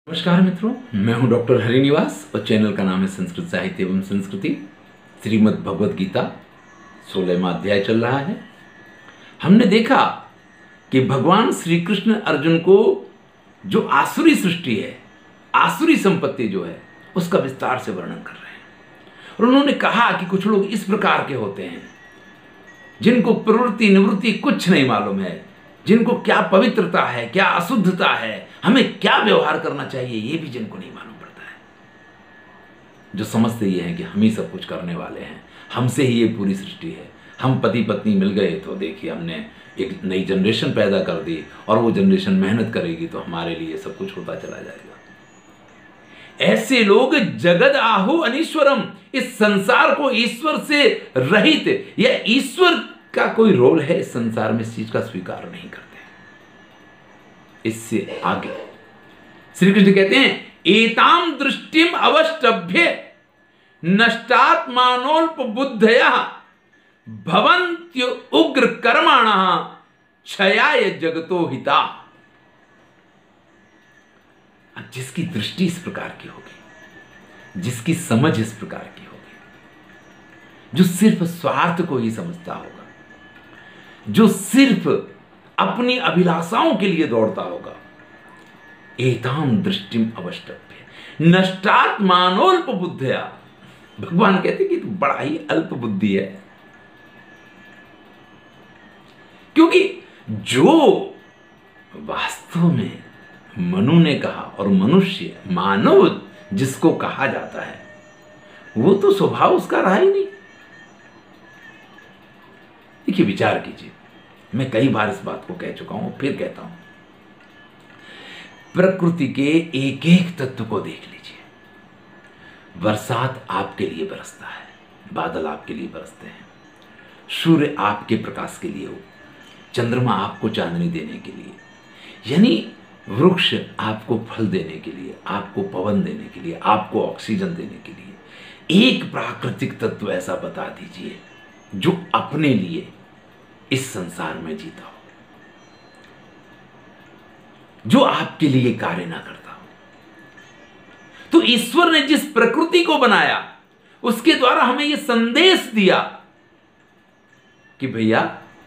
नमस्कार मित्रों, मैं हूं डॉक्टर हरिनिवास और चैनल का नाम है संस्कृत साहित्य एवं संस्कृति। श्रीमद् भगवद गीता 16वां अध्याय चल रहा है। हमने देखा कि भगवान श्री कृष्ण अर्जुन को जो आसुरी सृष्टि है, आसुरी संपत्ति जो है, उसका विस्तार से वर्णन कर रहे हैं। और उन्होंने कहा कि कुछ लोग इस प्रकार के होते हैं जिनको प्रवृत्ति निवृत्ति कुछ नहीं मालूम है, जिनको क्या पवित्रता है, क्या अशुद्धता है, हमें क्या व्यवहार करना चाहिए, ये भी जिनको नहीं मालूम पड़ता है। जो समझते ये हैं कि हम ही सब कुछ करने वाले हैं, हमसे ही ये पूरी सृष्टि है, हम पति पत्नी मिल गए तो देखिए हमने एक नई जनरेशन पैदा कर दी और वो जनरेशन मेहनत करेगी तो हमारे लिए सब कुछ होता चला जाएगा। ऐसे लोग जगद आहु अनीश्वरम, इस संसार को ईश्वर से रहित या ईश्वर का कोई रोल है इस संसार में, इस चीज का स्वीकार नहीं करते। इससे आगे श्री कृष्ण कहते हैं, एताम दृष्टिम अवष्टभ्य नष्टात्मानोल्प बुद्धया भवन्त्य उग्र कर्माणः क्षयाय जगतो हिता। अब जिसकी दृष्टि इस प्रकार की होगी, जिसकी समझ इस प्रकार की होगी, जो सिर्फ स्वार्थ को ही समझता होगा, जो सिर्फ अपनी अभिलाषाओं के लिए दौड़ता होगा, एताम दृष्टिम अवष्टभ्य नष्टात्मानोल्प बुद्धया। भगवान कहते कि तू बड़ा ही अल्प बुद्धि है, क्योंकि जो वास्तव में मनु ने कहा, और मनुष्य मानव जिसको कहा जाता है, वो तो स्वभाव उसका रहा ही नहीं। देखिए, विचार कीजिए, मैं कई बार इस बात को कह चुका हूं, फिर कहता हूं। प्रकृति के एक एक तत्व को देख लीजिए। बरसात आपके लिए बरसता है, बादल आपके लिए बरसते हैं, सूर्य आपके प्रकाश के लिए हो, चंद्रमा आपको चांदनी देने के लिए, यानी वृक्ष आपको फल देने के लिए, आपको पवन देने के लिए, आपको ऑक्सीजन देने के लिए। एक प्राकृतिक तत्व ऐसा बता दीजिए जो अपने लिए इस संसार में जीता हो, जो आपके लिए कार्य ना करता हो। तो ईश्वर ने जिस प्रकृति को बनाया, उसके द्वारा हमें यह संदेश दिया कि भैया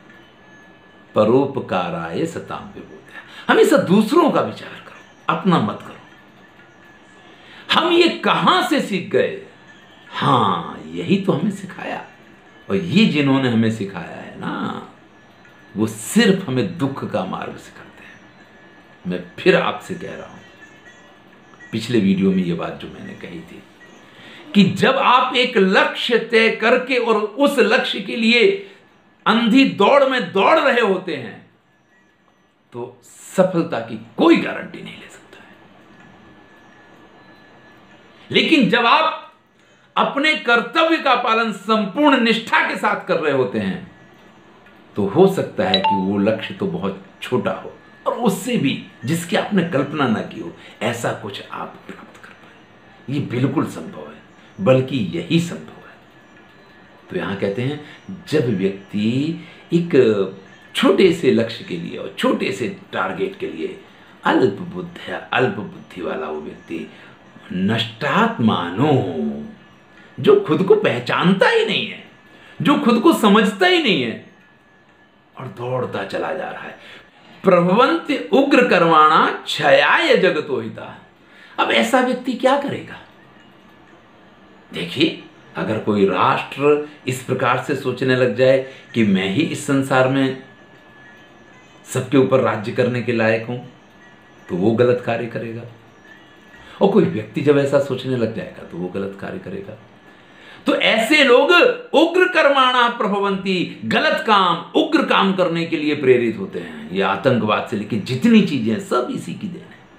परोपकाराय सताम विबोधया, हमेशा दूसरों का विचार करो, अपना मत करो। हम ये कहां से सीख गए? हां, यही तो हमें सिखाया। और ये जिन्होंने हमें सिखाया है ना, वो सिर्फ हमें दुख का मार्ग सिखाते हैं। मैं फिर आपसे कह रहा हूं, पिछले वीडियो में ये बात जो मैंने कही थी कि जब आप एक लक्ष्य तय करके और उस लक्ष्य के लिए अंधी दौड़ में दौड़ रहे होते हैं, तो सफलता की कोई गारंटी नहीं ले सकता है। लेकिन जब आप अपने कर्तव्य का पालन संपूर्ण निष्ठा के साथ कर रहे होते हैं, तो हो सकता है कि वो लक्ष्य तो बहुत छोटा हो और उससे भी जिसकी आपने कल्पना ना की हो, ऐसा कुछ आप प्राप्त कर पाए। ये बिल्कुल संभव है, बल्कि यही संभव है। तो यहां कहते हैं, जब व्यक्ति एक छोटे से लक्ष्य के लिए और छोटे से टारगेट के लिए अल्प बुद्धि वाला वो व्यक्ति नष्टात्मानो, जो खुद को पहचानता ही नहीं है, जो खुद को समझता ही नहीं है और दौड़ता चला जा रहा है, प्रभवन्ति उग्र कर्माणा क्षयाय जगतो हिता। अब ऐसा व्यक्ति क्या करेगा? देखिए, अगर कोई राष्ट्र इस प्रकार से सोचने लग जाए कि मैं ही इस संसार में सबके ऊपर राज्य करने के लायक हूं, तो वो गलत कार्य करेगा। और कोई व्यक्ति जब ऐसा सोचने लग जाएगा तो वो गलत कार्य करेगा। तो ऐसे लोग उग्र कर्माणा प्रभवन्ति, गलत काम, उग्र काम करने के लिए प्रेरित होते हैं। ये आतंकवाद से लेकर जितनी चीजें सब इसी की देन है।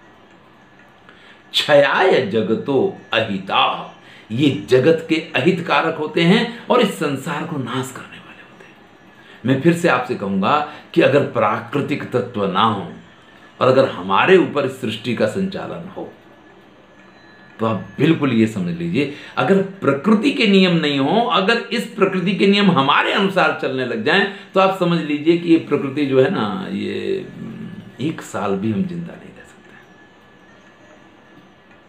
क्षयाय जगतो अहिता, ये जगत के अहित कारक होते हैं और इस संसार को नाश करने वाले होते हैं। मैं फिर से आपसे कहूंगा कि अगर प्राकृतिक तत्व ना हो और अगर हमारे ऊपर इस सृष्टि का संचालन हो, तो आप बिल्कुल ये समझ लीजिए, अगर प्रकृति के नियम नहीं हो, अगर इस प्रकृति के नियम हमारे अनुसार चलने लग जाएं, तो आप समझ लीजिए कि ये प्रकृति जो है ना, ये एक साल भी हम जिंदा नहीं रह सकते।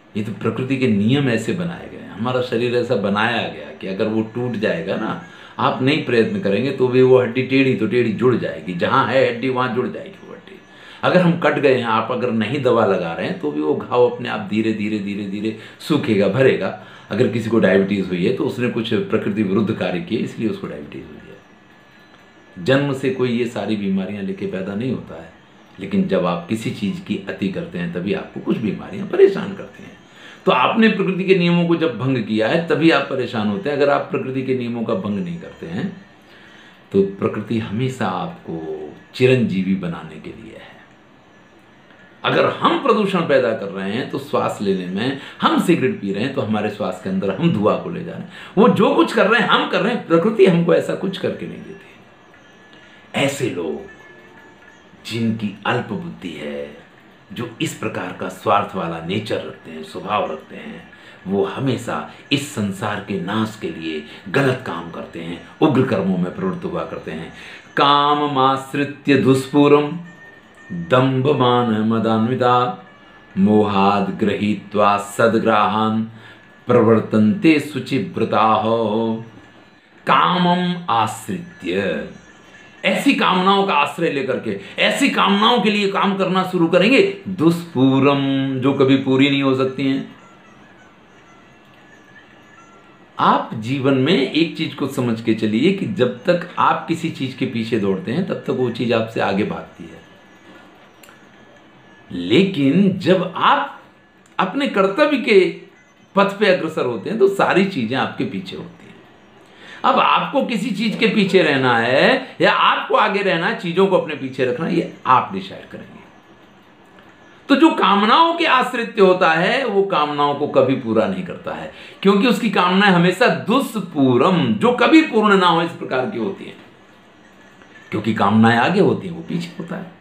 ये तो प्रकृति के नियम ऐसे बनाए गए हैं, हमारा शरीर ऐसा बनाया गया कि अगर वो टूट जाएगा ना, आप नहीं प्रयत्न करेंगे तो भी वो हड्डी टेढ़ी तो टेढ़ी जुड़ जाएगी, जहाँ है हड्डी वहाँ जुड़ जाएगी वो हड्डी। अगर हम कट गए हैं, आप अगर नहीं दवा लगा रहे हैं तो भी वो घाव अपने आप धीरे धीरे धीरे धीरे सूखेगा, भरेगा। अगर किसी को डायबिटीज़ हुई है तो उसने कुछ प्रकृति विरुद्ध कार्य किए, इसलिए उसको डायबिटीज़ हुई है। जन्म से कोई ये सारी बीमारियां लेके पैदा नहीं होता है, लेकिन जब आप किसी चीज़ की अति करते हैं तभी आपको कुछ बीमारियां परेशान करती हैं। तो आपने प्रकृति के नियमों को जब भंग किया है तभी आप परेशान होते हैं। अगर आप प्रकृति के नियमों का भंग नहीं करते हैं तो प्रकृति हमेशा आपको चिरंजीवी बनाने के लिए है। अगर हम प्रदूषण पैदा कर रहे हैं तो श्वास लेने में, हम सिगरेट पी रहे हैं तो हमारे श्वास के अंदर हम धुआं को ले जा रहे हैं। वो जो कुछ कर रहे हैं हम कर रहे हैं, प्रकृति हमको ऐसा कुछ करके नहीं देती। ऐसे लोग जिनकी अल्प बुद्धि है, जो इस प्रकार का स्वार्थ वाला नेचर रखते हैं, स्वभाव रखते हैं, वो हमेशा इस संसार के नाश के लिए गलत काम करते हैं, उग्र कर्मों में प्रवृत्त हुआ करते हैं। काम माश्रित्य दुष्पूरम दंभमान मदान्विता मोहाद गृहीत्वा सद्ग्राहान प्रवर्तन्ते शुचिव्रताः। कामम आश्रित्य, ऐसी कामनाओं का आश्रय लेकर के ऐसी कामनाओं के लिए काम करना शुरू करेंगे, दुष्पूरम, जो कभी पूरी नहीं हो सकती हैं। आप जीवन में एक चीज को समझ के चलिए कि जब तक आप किसी चीज के पीछे दौड़ते हैं तब तक वो चीज आपसे आगे भागती है, लेकिन जब आप अपने कर्तव्य के पथ पे अग्रसर होते हैं तो सारी चीजें आपके पीछे होती हैं। अब आपको किसी चीज के पीछे रहना है या आपको आगे रहना है, चीजों को अपने पीछे रखना, ये आप डिसाइड करेंगे। तो जो कामनाओं के आश्रित होता है वो कामनाओं को कभी पूरा नहीं करता है, क्योंकि उसकी कामनाएं हमेशा दुष्पूरम, जो कभी पूर्ण ना हो, इस प्रकार की होती हैं। क्योंकि कामनाएं आगे होती हैं, वो पीछे होता है।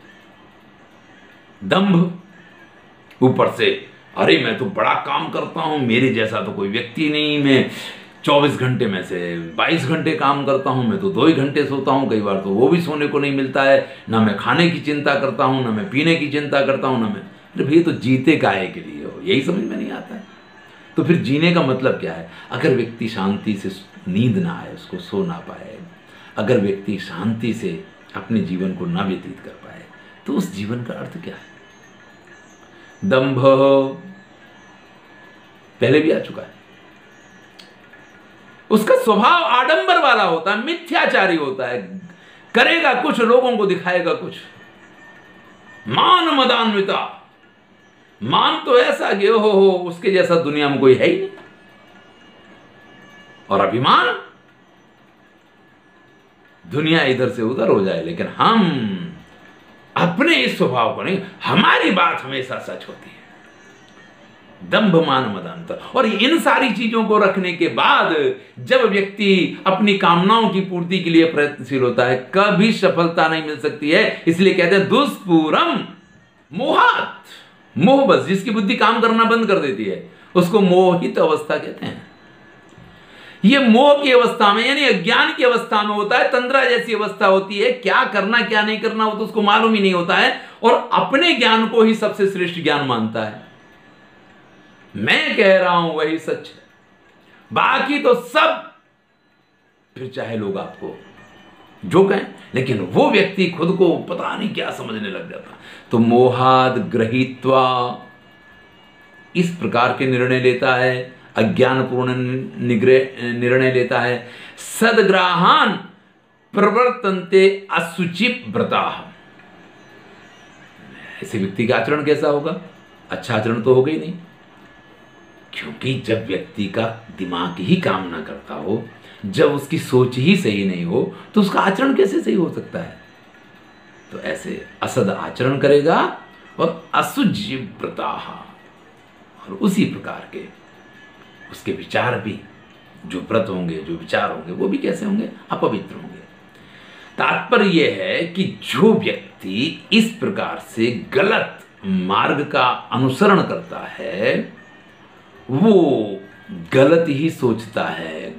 दंभ, ऊपर से अरे मैं तो बड़ा काम करता हूं, मेरे जैसा तो कोई व्यक्ति नहीं, मैं 24 घंटे में से 22 घंटे काम करता हूं, मैं तो 2 ही घंटे सोता हूं, कई बार तो वो भी सोने को नहीं मिलता है, ना मैं खाने की चिंता करता हूं, ना मैं पीने की चिंता करता हूं, ना मैं, अरे भैया तो जीते काहे के लिए हो, यही समझ में नहीं आता है। तो फिर जीने का मतलब क्या है? अगर व्यक्ति शांति से नींद ना आए, उसको सो ना पाए, अगर व्यक्ति शांति से अपने जीवन को ना व्यतीत कर पाए, तो उस जीवन का अर्थ क्या है? दंभ पहले भी आ चुका है। उसका स्वभाव आडंबर वाला होता है, मिथ्याचारी होता है, करेगा कुछ, लोगों को दिखाएगा कुछ। मान मदान्विता, मान तो ऐसा कि हो उसके जैसा दुनिया में कोई है ही नहीं। और अभिमान, दुनिया इधर से उधर हो जाए लेकिन हम अपने इस स्वभाव को नहीं, हमारी बात हमेशा सच होती है। दंभ मान मदान्विता। और इन सारी चीजों को रखने के बाद जब व्यक्ति अपनी कामनाओं की पूर्ति के लिए प्रयत्नशील होता है, कभी सफलता नहीं मिल सकती है। इसलिए कहते हैं दुष्पूरम मोहात, मोह, बस जिसकी बुद्धि काम करना बंद कर देती है उसको मोहित अवस्था कहते हैं। ये मोह की अवस्था में, यानी अज्ञान की अवस्था में होता है, तंद्रा जैसी अवस्था होती है, क्या करना क्या नहीं करना वो तो उसको मालूम ही नहीं होता है, और अपने ज्ञान को ही सबसे श्रेष्ठ ज्ञान मानता है। मैं कह रहा हूं वही सच है, बाकी तो सब फिर चाहे लोग आपको जो कहें, लेकिन वो व्यक्ति खुद को पता नहीं क्या समझने लग जाता। तो मोहाद गृहीत्वा, इस प्रकार के निर्णय लेता है, अज्ञानपूर्ण निर्णय लेता है। सद्ग्राहान प्रवर्तन्ते असुचिव्रताः, ऐसे व्यक्ति का आचरण कैसा होगा? अच्छा आचरण तो होगा ही नहीं, क्योंकि जब व्यक्ति का दिमाग ही काम ना करता हो, जब उसकी सोच ही सही नहीं हो, तो उसका आचरण कैसे सही हो सकता है? तो ऐसे असद आचरण करेगा और असुचिव्रताः, और उसी प्रकार के उसके विचार भी, जो व्रत होंगे, जो विचार होंगे, वो भी कैसे होंगे? अपवित्र होंगे। तात्पर्य यह है कि जो व्यक्ति इस प्रकार से गलत मार्ग का अनुसरण करता है वो गलत ही सोचता है,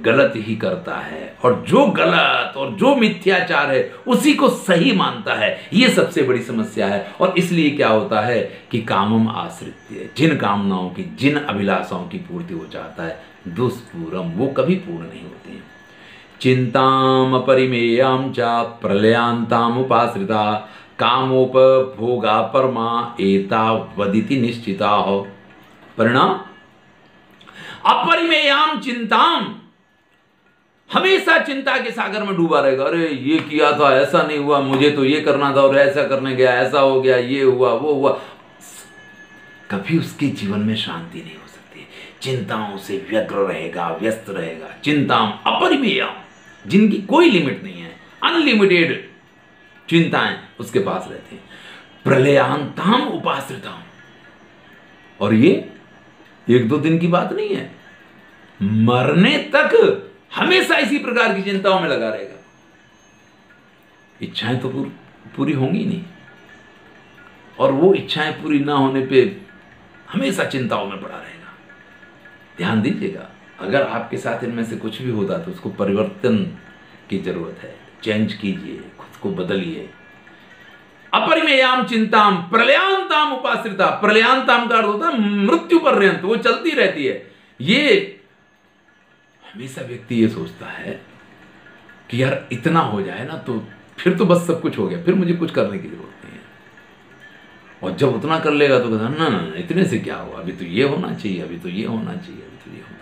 गलत ही करता है और जो गलत और जो मिथ्याचार है उसी को सही मानता है। ये सबसे बड़ी समस्या है। और इसलिए क्या होता है कि कामम आश्रित्य, जिन कामनाओं की, जिन अभिलाषाओं की पूर्ति वो चाहता है, दुष्पूरम, वो कभी पूर्ण नहीं होती हैं। चिंताम अपरिमेयाम चा प्रलयांताम उपाश्रिता कामोपभोगा परमा एता वदिति निश्चिता हो। परिणाम अपरिमेयाम चिंताम, हमेशा चिंता के सागर में डूबा रहेगा। अरे ये किया था, ऐसा नहीं हुआ, मुझे तो ये करना था और ऐसा करने गया, ऐसा हो गया, ये हुआ, वो हुआ। कभी उसके जीवन में शांति नहीं हो सकती। चिंताओं से व्यग्र रहेगा, व्यस्त रहेगा। चिंताम अपरिमेयम, जिनकी कोई लिमिट नहीं है, अनलिमिटेड चिंताएं उसके पास रहती हैं। प्रलयांताम उपाश्रिताम, और ये एक दो दिन की बात नहीं है, मरने तक हमेशा इसी प्रकार की चिंताओं में लगा रहेगा। इच्छाएं तो पूरी होंगी नहीं, और वो इच्छाएं पूरी ना होने पे हमेशा चिंताओं में पड़ा रहेगा। ध्यान दीजिएगा, अगर आपके साथ इनमें से कुछ भी होता तो उसको परिवर्तन की जरूरत है। चेंज कीजिए, खुद को बदलिए। अपरिमेयाम चिंताम प्रलयांताम उपाश्रिता, प्रलयांताम का अर्थ होता है मृत्यु पर्यंत, वो चलती रहती है। ये हमेशा व्यक्ति ये सोचता है कि यार इतना हो जाए ना तो फिर तो बस सब कुछ हो गया, फिर मुझे कुछ करने की जरूरत नहीं है। और जब उतना कर लेगा तो कहता ना ना ना, इतने से क्या हुआ, अभी तो ये होना चाहिए, अभी तो ये होना चाहिए, अभी तो ये होना चाहिए।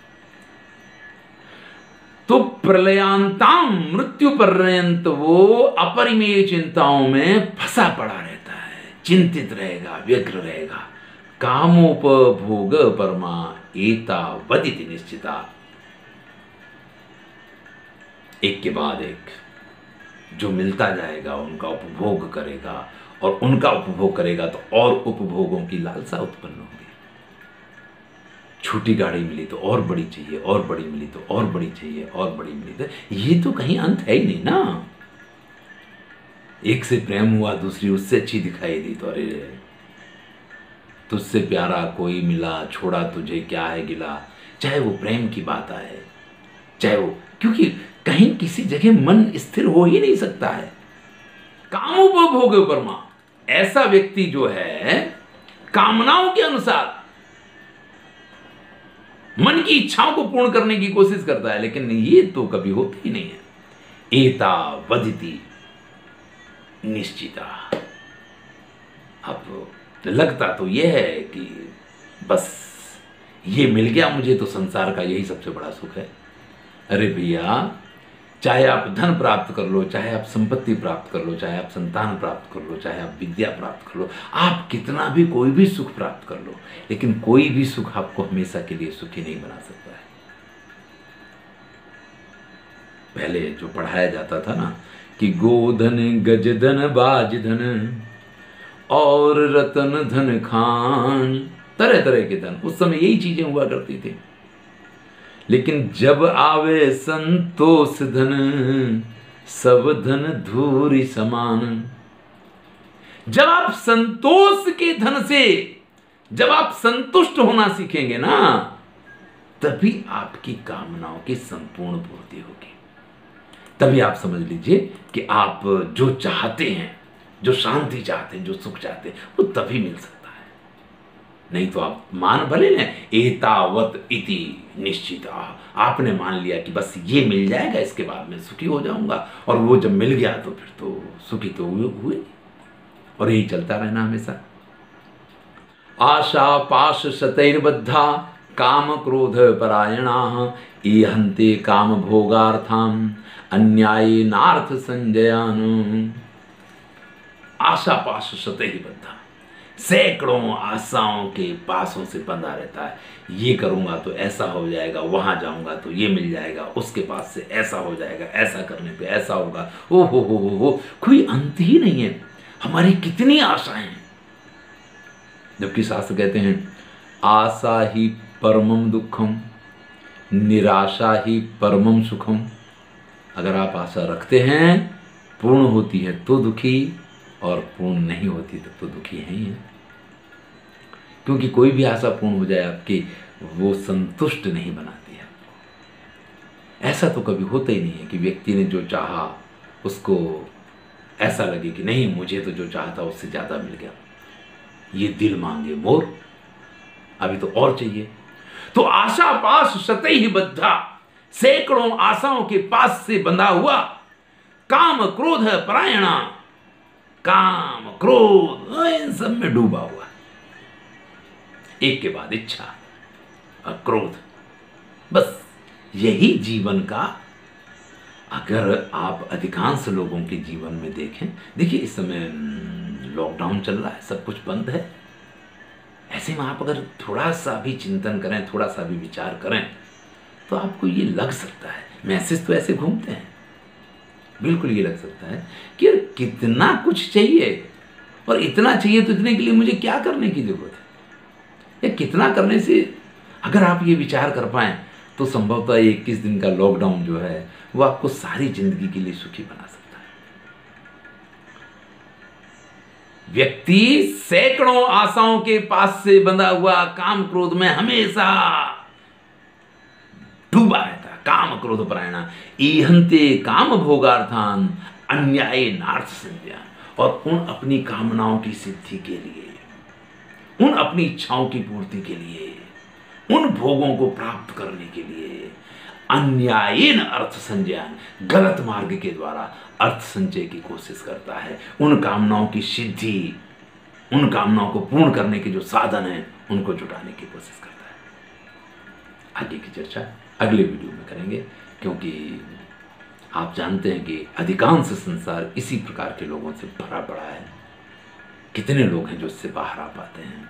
तो प्रलयांताम, मृत्यु पर्यंत वो अपरिमेय चिंताओं में फंसा पड़ा रहता है, चिंतित रहेगा, व्यग्र रहेगा। कामोपभोग परमा एता वदिति निश्चिता, एक के बाद एक जो मिलता जाएगा उनका उपभोग करेगा, और उनका उपभोग करेगा तो और उपभोगों की लालसा उत्पन्न होगी। छोटी गाड़ी मिली तो और बड़ी चाहिए, और बड़ी मिली तो और बड़ी चाहिए, और बड़ी मिली तो, ये तो कहीं अंत है ही नहीं ना। एक से प्रेम हुआ, दूसरी उससे अच्छी दिखाई दी तो अरे तुझसे प्यारा कोई मिला, छोड़ा तुझे क्या है गिला। चाहे वो प्रेम की बात आए, चाहे वो, क्योंकि कहीं किसी जगह मन स्थिर हो ही नहीं सकता है। कामोपभोग परमा, ऐसा व्यक्ति जो है कामनाओं के अनुसार मन की इच्छाओं को पूर्ण करने की कोशिश करता है, लेकिन ये तो कभी होता ही नहीं है। एता वदिति निश्चिता, अब लगता तो यह है कि बस ये मिल गया मुझे तो संसार का यही सबसे बड़ा सुख है। अरे भैया, चाहे आप धन प्राप्त कर लो, चाहे आप संपत्ति प्राप्त कर लो, चाहे आप संतान प्राप्त कर लो, चाहे आप विद्या प्राप्त कर लो, आप कितना भी कोई भी सुख प्राप्त कर लो, लेकिन कोई भी सुख आपको हमेशा के लिए सुखी नहीं बना सकता है। पहले जो पढ़ाया जाता था ना कि गोधन गजधन बाजधन और रतन धन खान, तरह तरह के धन, उस समय यही चीजें हुआ करती थी। लेकिन जब आवे संतोष धन, सब धन धूरी समान। जब आप संतोष के धन से, जब आप संतुष्ट होना सीखेंगे ना, तभी आपकी कामनाओं की संपूर्ण पूर्ति होगी। तभी आप समझ लीजिए कि आप जो चाहते हैं, जो शांति चाहते हैं, जो सुख चाहते हैं, वो तभी मिल सकता है। नहीं तो आप मान भले लें एतावत इति निश्चिता, आपने मान लिया कि बस ये मिल जाएगा, इसके बाद मैं सुखी हो जाऊंगा, और वो जब मिल गया तो फिर तो सुखी तो हुए, और यही चलता रहना हमेशा। आशा पाश शतैर्बद्धा काम क्रोध परायणा ईहन्ते काम भोगार्थाम अन्यायी नार्थ संजयान। आशा पाश शतैर्बद्धा, सैकड़ों आशाओं के पासों से बंधा रहता है। ये करूंगा तो ऐसा हो जाएगा, वहां जाऊंगा तो ये मिल जाएगा, उसके पास से ऐसा हो जाएगा, ऐसा करने पे ऐसा होगा, ओ हो, कोई अंत ही नहीं है। हमारी कितनी आशाएं हैं, जबकि शास्त्र कहते हैं आशा ही परमम दुखम, निराशा ही परमम सुखम। अगर आप आशा रखते हैं, पूर्ण होती है तो दुखी, और पूर्ण नहीं होती तो दुखी है ही है। क्योंकि कोई भी आशा पूर्ण हो जाए आपकी, वो संतुष्ट नहीं बनाती है। ऐसा तो कभी होता ही नहीं है कि व्यक्ति ने जो चाहा उसको ऐसा लगे कि नहीं, मुझे तो जो चाहा था उससे ज़्यादा मिल गया। ये दिल मांगे मोर, अभी तो और चाहिए। तो आशा पास सतई ही बद्धा, सैकड़ों आशाओं के पास से बंधा हुआ, काम क्रोध परायणा, काम क्रोध इन सब में डूबा हुआ, एक के बाद इच्छा और क्रोध, बस यही जीवन का, अगर आप अधिकांश लोगों के जीवन में देखें, देखिए इस समय लॉकडाउन चल रहा है, सब कुछ बंद है। ऐसे में आप अगर थोड़ा सा भी चिंतन करें, थोड़ा सा भी विचार करें, तो आपको ये लग सकता है, मैसेज तो ऐसे घूमते हैं, बिल्कुल ये लग सकता है कि यार कितना कुछ चाहिए, और इतना चाहिए तो इतने के लिए मुझे क्या करने की जरूरत है, या कितना करने से, अगर आप ये विचार कर पाएं तो संभवतः 21 दिन का लॉकडाउन जो है वो आपको सारी जिंदगी के लिए सुखी बना सकता है। व्यक्ति सैकड़ों आशाओं के पास से बंधा हुआ, काम क्रोध में हमेशा डूबा रहता है, काम क्रोध परायणा, ईहंते काम भोगार्थान अन्याय नार्थ संज्ञा, और उन अपनी कामनाओं की सिद्धि के लिए, उन अपनी इच्छाओं की पूर्ति के लिए, उन भोगों को प्राप्त करने के लिए अन्यायेन अर्थ संज्ञान, गलत मार्ग के द्वारा अर्थ संचय की कोशिश करता है। उन कामनाओं की सिद्धि, उन कामनाओं को पूर्ण करने के जो साधन हैं उनको जुटाने की कोशिश करता है। आगे की चर्चा अगले वीडियो में करेंगे, क्योंकि आप जानते हैं कि अधिकांश संसार इसी प्रकार के लोगों से भरा पड़ा है। कितने लोग हैं जो इससे बाहर आ पाते हैं।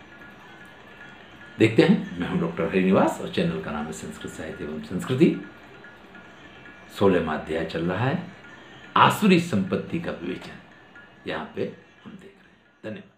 देखते हैं। मैं हूं डॉक्टर हरिनिवास और चैनल का नाम है संस्कृत साहित्य एवं संस्कृति। 16वां अध्याय चल रहा है, आसुरी संपत्ति का विवेचन, यहाँ पे हम देख रहे हैं। धन्यवाद।